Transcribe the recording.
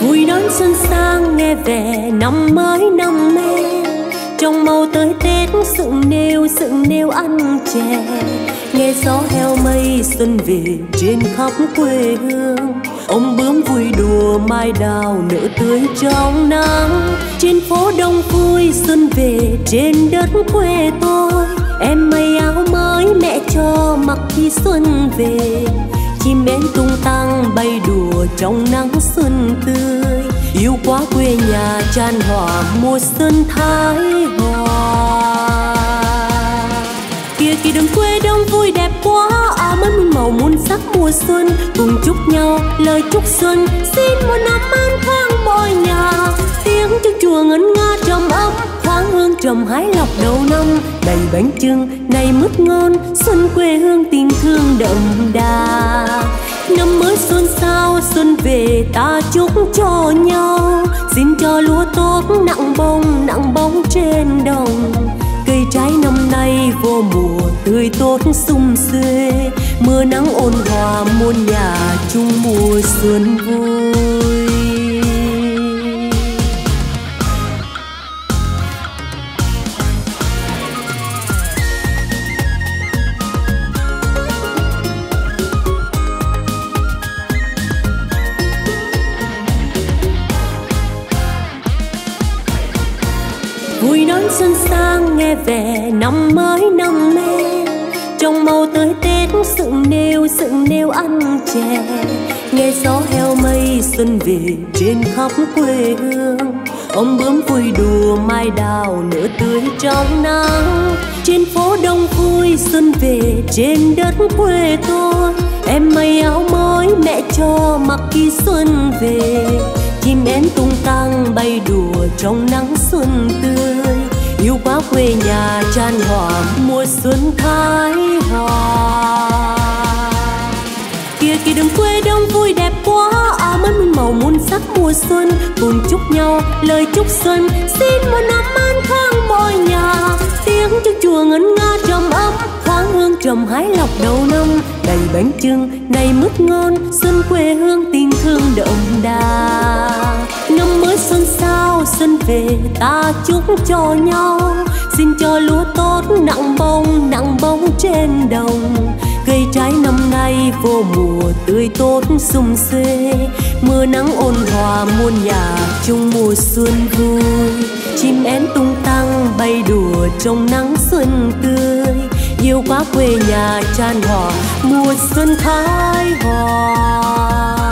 Vui đón xuân sang nghe về năm mới năm mê, trong màu tới Tết dựng nêu ăn chè, nghe gió heo mây xuân về trên khắp quê hương. Ông bướm vui đùa mai đào nở tươi trong nắng, trên phố đông vui xuân về trên đất quê tôi. Em may áo mới mẹ cho mặc khi xuân về, chim én tung tăng bay đùa trong nắng xuân tươi. Yêu quá quê nhà chan hòa mùa xuân thái hòa. Kia kia đường quê đông vui đẹp quá, áo mới muôn màu muôn sắc mùa xuân, cùng chúc nhau lời chúc xuân, xin một năm an khang mọi nhà. Tiếng chuông chùa ngân nga trầm ấm, thoáng hương trầm hái lọc đầu năm, đầy bánh chưng này mứt ngon, xuân quê hương tình thương đậm đà. Năm mới xuân sao xuân về ta chúc cho nhau, xin cho lúa tốt nặng bông trên đồng. Cây trái năm nay vô mùa tươi tốt sum xuê, mưa nắng ôn hòa muôn nhà chung mùa xuân vui. Vui đón xuân sang nghe về năm mới năm mê, trong màu tới Tết dựng nêu ăn chè, nghe gió heo mây xuân về trên khắp quê hương. Ông bướm vui đùa mai đào nở tươi trong nắng, trên phố đông vui xuân về trên đất quê tôi. Em may áo mới mẹ cho mặc khi xuân về, chim én tung tăng bay đùa trong nắng xuân tươi. Yêu quá quê nhà chan hòa mùa xuân thái hòa. Kia kia đường quê đông vui đẹp quá, áo mới muôn màu muôn sắc mùa xuân, cùng chúc nhau lời chúc xuân, xin một năm an khang mọi nhà. Tiếng chuông chùa ngân nga trầm ấm, thoáng hương trầm hái lọc đầu năm, đầy bánh chưng này mứt ngon, xuân quê hương tình thương đậm đà. Năm mới xuân sao xuân về ta chúc cho nhau, xin cho lúa tốt nặng bông trên đồng. Cây trái năm nay vô mùa tươi tốt sum xuê, mưa nắng ôn hòa muôn nhà chung mùa xuân vui. Chim én tung tăng bay đùa trong nắng xuân tươi, yêu quá quê nhà chan hòa mùa xuân thái hòa.